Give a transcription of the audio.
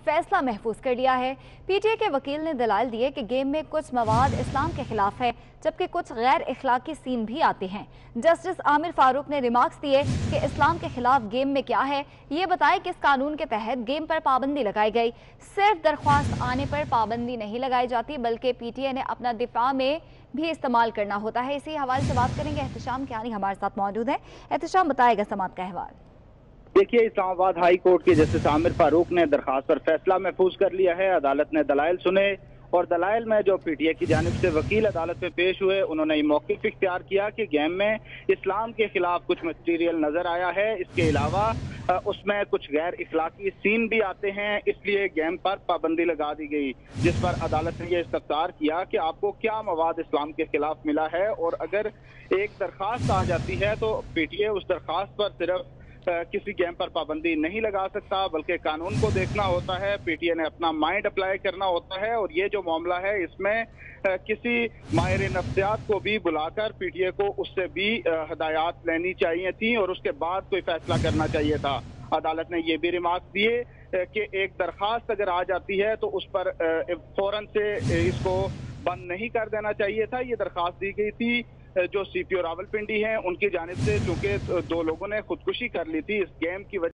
फैसला महफूज कर लिया है। पीटीए के वकील ने दलाल दिए कि गेम में कुछ मवाद इस्लाम के खिलाफ है, जबकि कुछ गैर इखलाकी सीन भी आते हैं। जस्टिस आमिर फारूक ने रिमार्क्स दिए कि इस्लाम के खिलाफ गेम में क्या है, ये बताए कि इस कानून के तहत गेम पर पाबंदी लगाई गई। सिर्फ दरख्वास्त आने पर पाबंदी नहीं लगाई जाती, बल्कि पीटीए ने अपना दिफा में भी इस्तेमाल करना होता है। इसी हवाले से बात करेंगे, एहतशाम कियानी हमारे साथ मौजूद है। एहतशाम, बताएगा समात का अहवाल। देखिए, इस्लामाबाद हाई कोर्ट के जस्टिस आमिर फारूक ने दरखास्त पर फैसला महफूज कर लिया है। अदालत ने दलाइल सुने और दलाइल में जो पीटीए की जानिब से वकील अदालत में पेश हुए, उन्होंने ये मौक़िफ़ इख्तियार किया कि गेम में इस्लाम के खिलाफ कुछ मटीरियल नजर आया है। इसके अलावा उसमें कुछ गैर इखलाकी सीन भी आते हैं, इसलिए गेम पर पाबंदी लगा दी गई। जिस पर अदालत ने यह इस्तफ़सार किया कि आपको क्या मवाद इस्लाम के खिलाफ मिला है, और अगर एक दरखास्त आ जाती है तो पीटीए उस दरखास्त पर सिर्फ किसी गेम पर पाबंदी नहीं लगा सकता, बल्कि कानून को देखना होता है। पीटीए ने अपना माइंड अप्लाई करना होता है, और ये जो मामला है इसमें किसी माहिर नफ्सियात को भी बुलाकर पीटीए को उससे भी हदायत लेनी चाहिए थी और उसके बाद कोई फैसला करना चाहिए था। अदालत ने ये भी रिमार्क दिए कि एक दरखास्त अगर आ जाती है तो उस पर फौरन से इसको बंद नहीं कर देना चाहिए था। ये दरखास्त दी गई थी जो सीपीओ रावलपिंडी हैं उनकी जानिब से, चूंकि दो लोगों ने खुदकुशी कर ली थी इस गेम की वजह